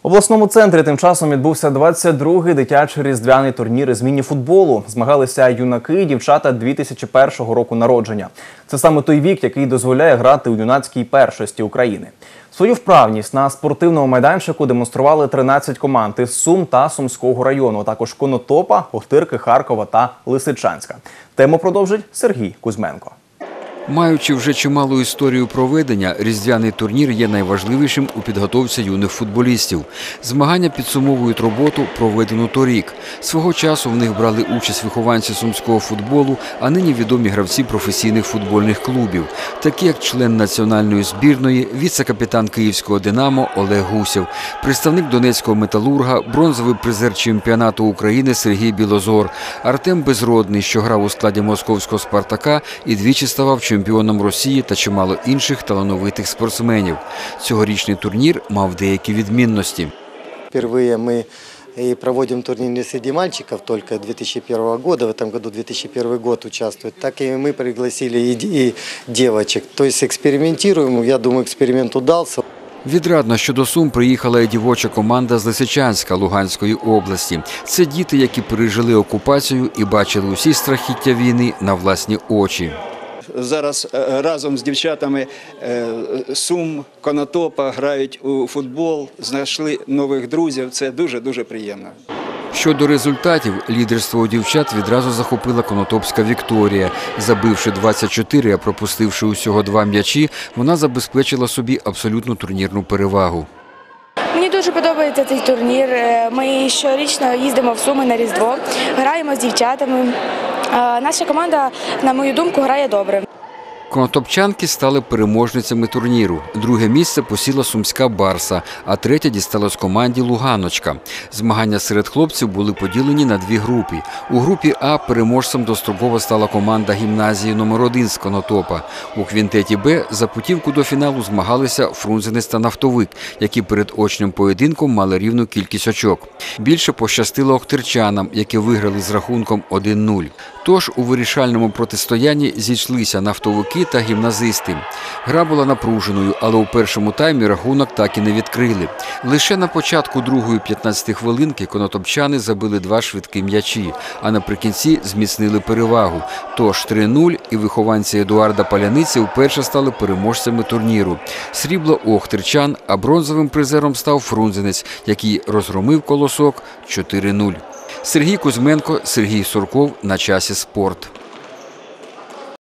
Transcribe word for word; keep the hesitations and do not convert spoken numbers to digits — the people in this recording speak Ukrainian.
В обласному центрі тим часом відбувся двадцять другий дитячий різдвяний турнір із міні-футболу. Змагалися юнаки і дівчата дві тисячі першого року народження. Це саме той вік, який дозволяє грати у юнацькій першості України. Свою вправність на спортивному майданчику демонстрували тринадцять команд із Сум та Сумського району, а також Конотопа, Охтирки, Харкова та Лисичанська. Тему продовжить Сергій Кузьменко. Маючи вже чималу історію проведення, різдвяний турнір є найважливішим у підготовці юних футболістів. Змагання підсумовують роботу, проведену торік. Свого часу в них брали участь вихованці сумського футболу, а нині відомі гравці професійних футбольних клубів, такі як член національної збірної, віце-капітан київського «Динамо» Олег Гусєв, представник донецького «Металурга», бронзовий призер чемпіонату України Сергій Білозор, Артем Безродний, що грав у складі московського «Спартака» і двічі ставав чемпіоном Росії та чимало інших талановитих спортсменів. Цьогорічний турнір мав деякі відмінності. Впервые мы и проводим турнир не среди мальчиков только две тысячи первого года, в этом году две тысячи первый год участвует, так и мы пригласили и девочек. То есть экспериментируем, я думаю, эксперимент удался. Відрадно, що до Сум приїхала і дівоча команда з Лисичанська Луганської області. Це діти, які пережили окупацію і бачили усі страхіття війни на власні очі. Зараз разом з дівчатами Сум, Конотопа грають у футбол, знайшли нових друзів. Це дуже-дуже приємно. Щодо результатів, лідерство у дівчат відразу захопила конотопська Вікторія. Забивши двадцять чотири, а пропустивши усього два м'ячі, вона забезпечила собі абсолютну турнірну перевагу. Мені дуже подобається цей турнір. Ми щорічно їздимо в Суми на Різдво, граємо з дівчатами. Наша команда, на мою думку, грає добре. Конотопчанки стали переможницями турніру. Друге місце посіла сумська «Барса», а третє дісталось команді «Луганочка». Змагання серед хлопців були поділені на дві групи. У групі А переможцем достроково стала команда гімназії номер один з Конотопа. У квінтеті Б за путівку до фіналу змагалися Фрунзенець та Нафтовик, які перед очним поєдинком мали рівну кількість очок. Більше пощастило охтирчанам, які виграли з рахунком один нуль. Тож у вирішальному протистоянні зійшлися нафтовики та гімназисти. Гра була напруженою, але у першому таймі рахунок так і не відкрили. Лише на початку другої п'ятнадцяти хвилинки конотопчани забили два швидкі м'ячі, а наприкінці зміцнили перевагу. Тож три нуль і вихованці Едуарда Паляниці вперше стали переможцями турніру. Срібло у охтирчан, а бронзовим призером став Фрунзенець, який розгромив «Колосок» чотири нуль. Сергій Кузьменко, Сергій Сурков. На часі спорт.